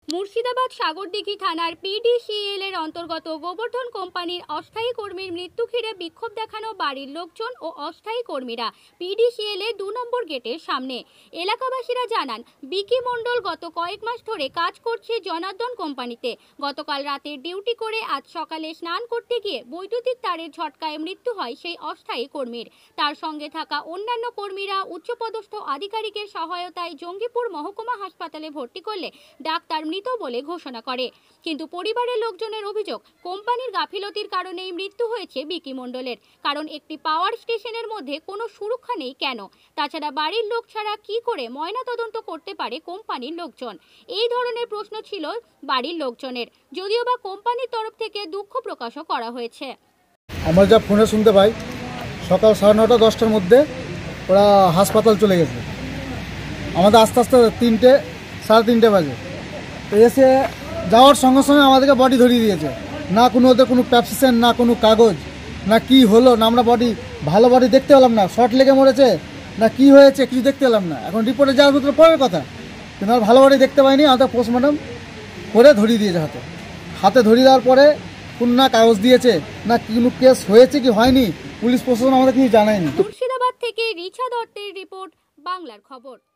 মুর্শিদাবাদ সাগরদিঘি থানার পিডিসিএল এর অন্তর্গত গোবর্ধন কোম্পানির অস্থায়ী কর্মীর মৃত্যু ঘিরে বিক্ষোভ দেখানো বাড়ির লোকজন ও অস্থায়ী কর্মীরা পিডিসিএল এর 2 নম্বর গেটের সামনে। এলাকাবাসীরা জানান, বিকি মণ্ডল গত কয়েক মাস ধরে কাজ করছে জনার্দন কোম্পানিতে। গতকাল রাতে ডিউটি করে আজ সকালে স্নান করতে গিয়ে বৈদ্যুতিক তারের ঝটকায় মৃত্যু হয় সেই অস্থায়ী কর্মীর। তার সঙ্গে থাকা অন্যান্য কর্মীরা উচ্চপদস্থ আধিকারিকের সহায়তায় জঙ্গিপুর মহকুমা হাসপাতালে ভর্তি করলে ডাক্তার মৃত বলে ঘোষণা করে। কিন্তু পরিবারের লোকজনের অভিযোগ, কোম্পানির গাফিলতির কারণেই মৃত্যু হয়েছে বিকি মণ্ডলের। কারণ একটি পাওয়ার স্টেশনের মধ্যে কোনো সুরক্ষা নেই কেন? তাছাড়া বাড়ির লোক ছাড়া কি করে ময়নাতদন্ত করতে পারে কোম্পানির লোকজন? এই ধরনের প্রশ্ন ছিল বাড়ির লোকজনের, যদিও বা কোম্পানির তরফ থেকে দুঃখ প্রকাশও করা হয়েছে। আমরা যা ফোনে শুনতে পাই, সকাল 9:30 10টার মধ্যে ওরা হাসপাতাল চলে গেছে। আমাদের আস্তে আস্তে 3টে 3:30 বাজে তো এসে যাওয়ার সঙ্গে সঙ্গে আমাদেরকে বডি ধরিয়ে দিয়েছে। না কোনো ওদের কোনো প্যাপসিশন, না কোনো কাগজ, না কি হলো, না আমরা ভালো বডি দেখতে পেলাম না, শর্ট লেগে মরেছে না কি হয়েছে কিছু দেখতে পেলাম না। এখন রিপোর্টে যাওয়ার ভিতরে পরের কথা, কিন্তু আর ভালো বডি দেখতে পাইনি। আমাদের পোস্টমর্টম করে ধরিয়ে দিয়েছে। হাতে ধরিয়ে দেওয়ার পরে কোন না কাগজ দিয়েছে, না কোনো কেস হয়েছে কি হয়নি, পুলিশ প্রশাসন আমাদের কিছু জানায়নি। মুর্শিদাবাদ থেকে রিচা দত্তের রিপোর্ট, বাংলার খবর।